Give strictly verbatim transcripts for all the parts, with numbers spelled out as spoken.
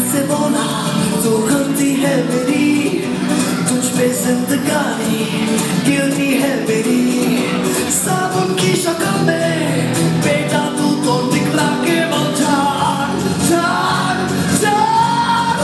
से बोला तो करती है मेरी तुझ पे जिंदगानी गिरती है मेरी साबुन की शक्ल में बेटा तू तो निकला के जान जान जान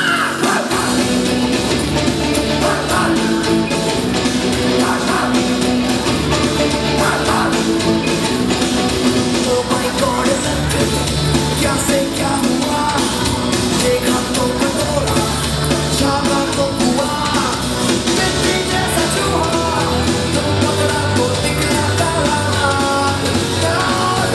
Oh my God, क्या से क्या हुआ देखा तो कटोरा छागा तो हुआ मिट्टी जैसा चूहा तो पकड़ा तो निकला तारा यार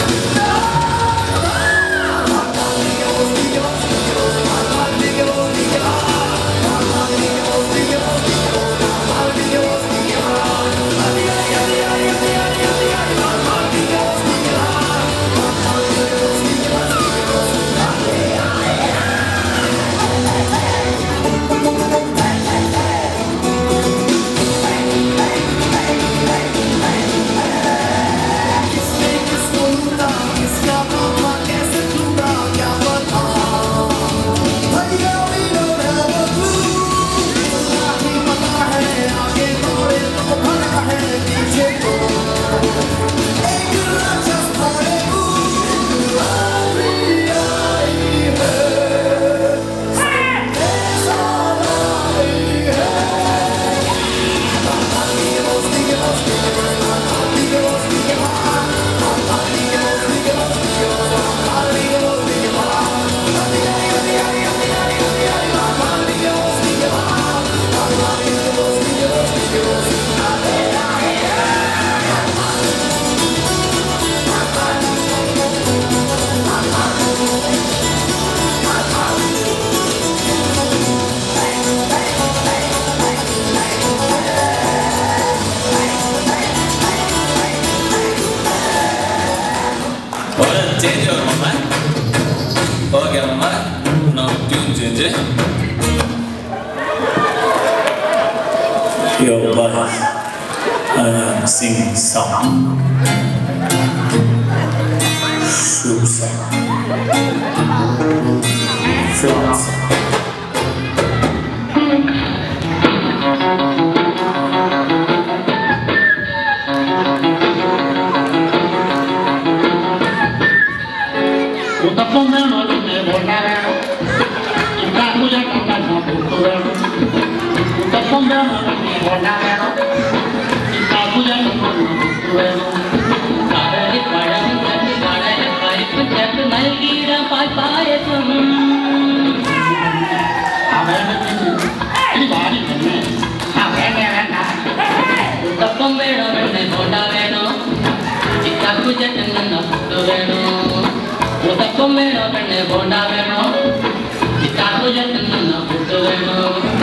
Change your mind. Okay, mama. Now tune change it. Yo, but I am singing song. Shoe song. Film song. Bonda veno, ita ko jatna na puto veno.